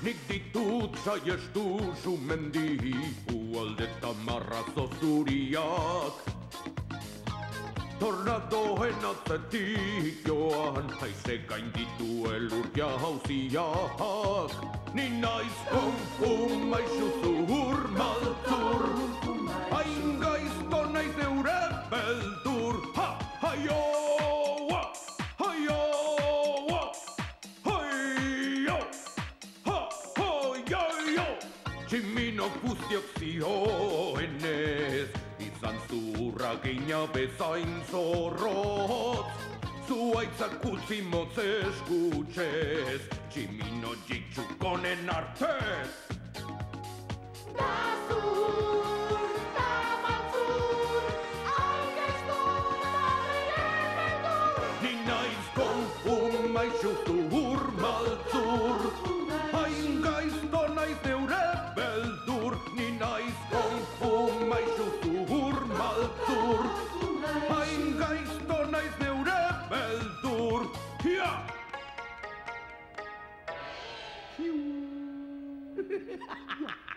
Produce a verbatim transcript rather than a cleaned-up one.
Nik ditut saiestu sumendi ualdeta marrazo zuriak. Tornadoen atzetik joan, haize gainditu elur jauziak. Ni naiz konfu maizu zuhur maltzur, hain gaizto naiz neure beldur. Ha, haio, haio, haio, ha, haio. Tximino guztiok zioenez, izan zurra geina bezain zorrotz. Zuaitzak utzi motz eskutxez, tximino jitsukonen artez. Da zur, da maltzur, hain gaizto nahien beldur. Ni naiz konfu maizu zuhur maltzur, hain gaizto naiz neure beldur. Ni naiz konfu maizu zuhur maltzur, hain gaizto naiz neure beldur. Hia! Hiu!